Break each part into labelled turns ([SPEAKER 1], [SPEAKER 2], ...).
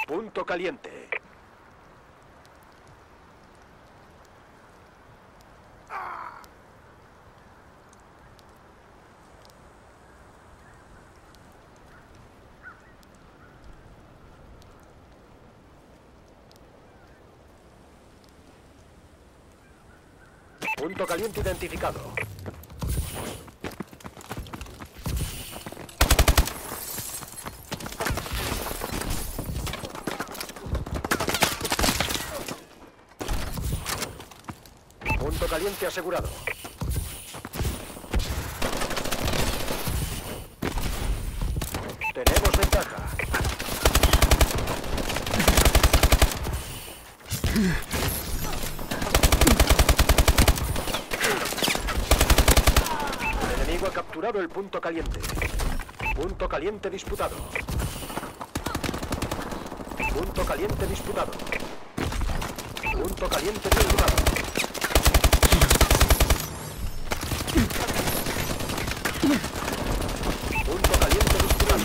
[SPEAKER 1] Punto caliente. Punto caliente identificado. Punto caliente asegurado. Tenemos ventaja. El enemigo ha capturado el punto caliente. Punto caliente disputado. Punto caliente disputado. Punto caliente disputado. Punto caliente disputado.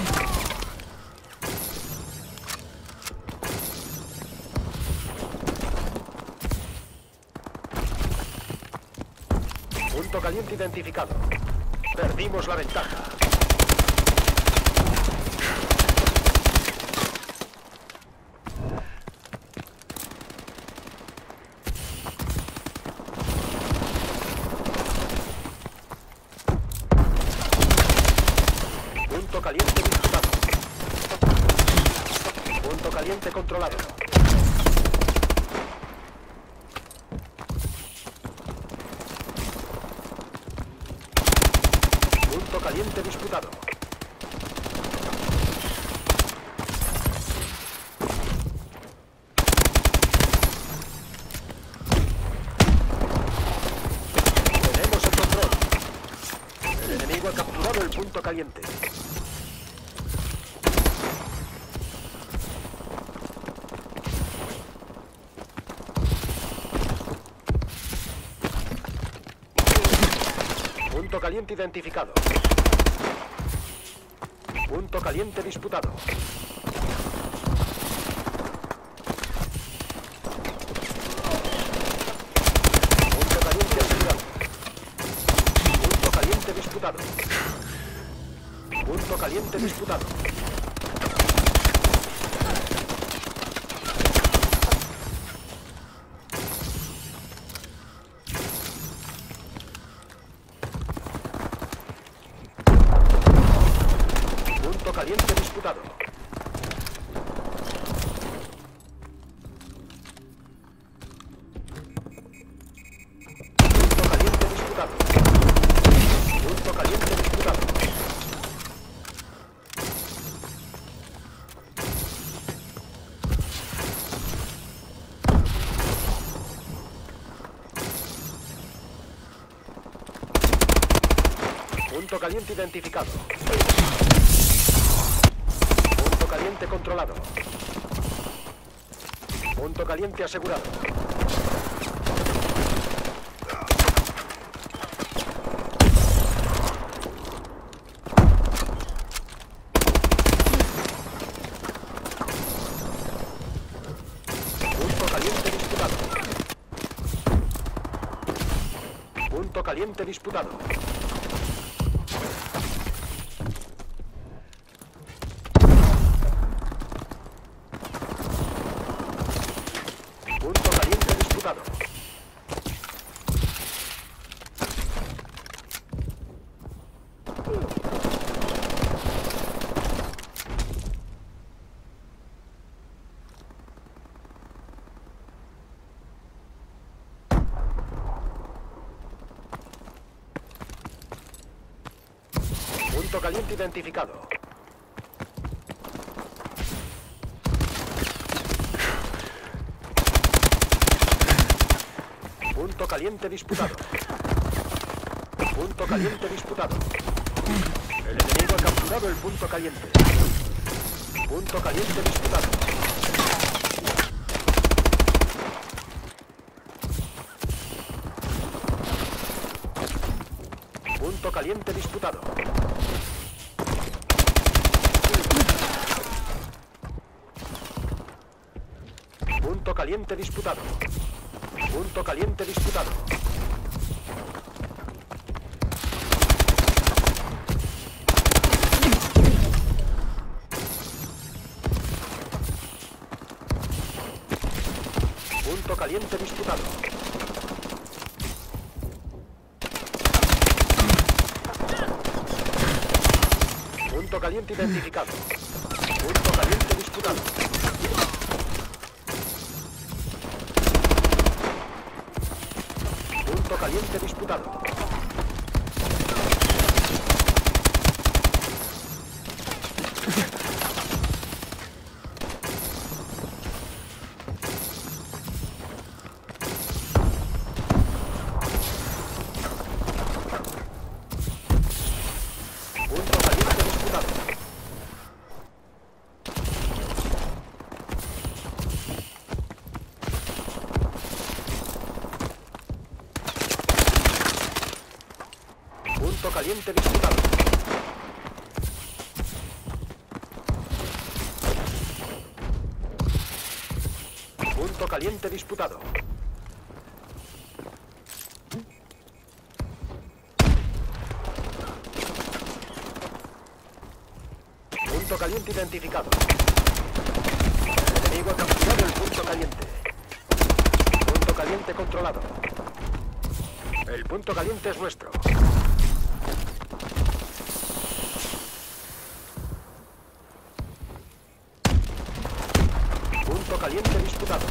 [SPEAKER 1] Punto caliente identificado. Perdimos la ventaja. Punto caliente disputado. Punto caliente controlado. Punto caliente disputado. Tenemos el control. El enemigo ha capturado el punto caliente. Punto caliente identificado. Punto caliente disputado. Punto caliente asegurado. Punto caliente disputado. Punto caliente disputado. Punto caliente disputado. Punto caliente disputado. Punto caliente disputado. Punto caliente identificado. Punto caliente controlado. Punto caliente asegurado. Punto caliente disputado. Punto caliente disputado. Punto caliente disputado. Punto caliente identificado. Punto caliente disputado. Punto caliente disputado. El enemigo ha capturado el punto caliente. Punto caliente disputado. Punto caliente disputado. caliente disputado. Punto caliente disputado. Punto caliente disputado. Punto caliente identificado. Punto caliente disputado. Punto caliente disputado. Punto caliente disputado. Punto caliente disputado. Punto caliente identificado. El enemigo ha capturado el punto caliente. Punto caliente controlado. El punto caliente es nuestro. Punto caliente disputado.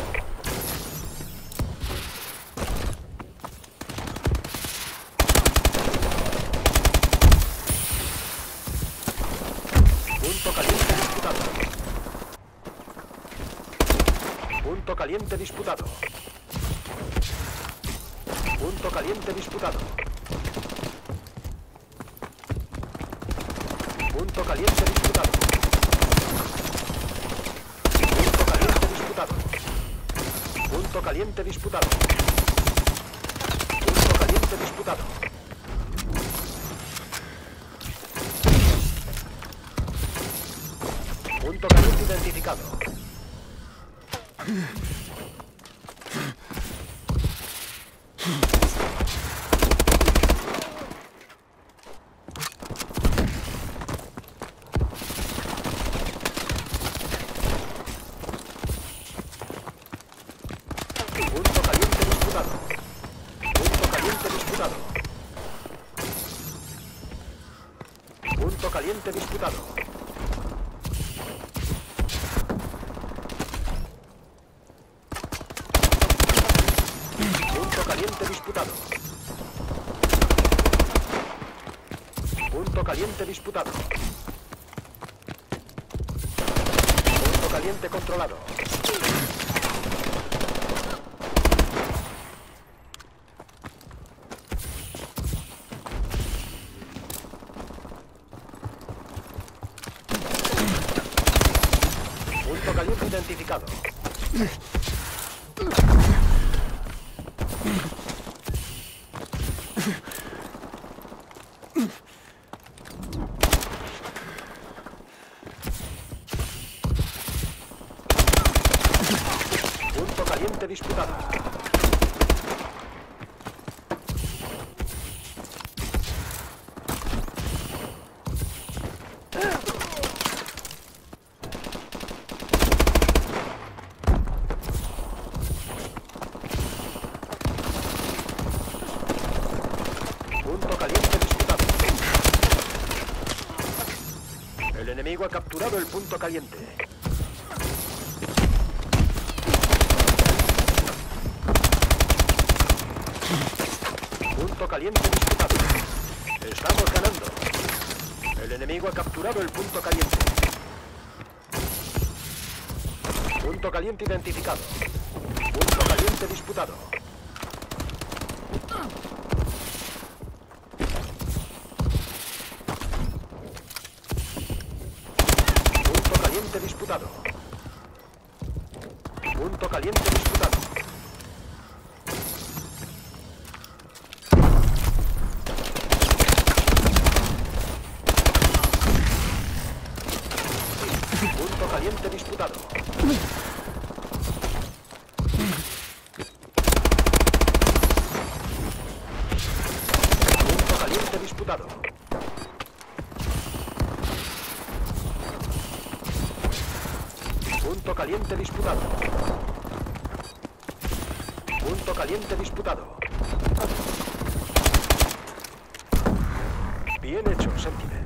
[SPEAKER 1] Punto caliente disputado. Punto caliente disputado. Punto caliente disputado. Punto caliente disputado. Punto caliente disputado. Punto caliente disputado. Punto caliente identificado. Punto caliente disputado. Punto caliente disputado. Punto caliente disputado. Punto caliente disputado. Punto caliente disputado. Punto caliente controlado. Punto caliente identificado. Punto caliente disputado. Punto caliente disputado. El enemigo ha capturado el punto caliente. Punto caliente disputado. Estamos ganando. El enemigo ha capturado el punto caliente. Punto caliente identificado. Punto caliente disputado. Punto caliente disputado. Punto caliente disputado. Punto caliente disputado. disputado. Punto caliente disputado. Punto caliente disputado. Bien hecho, Sentinel.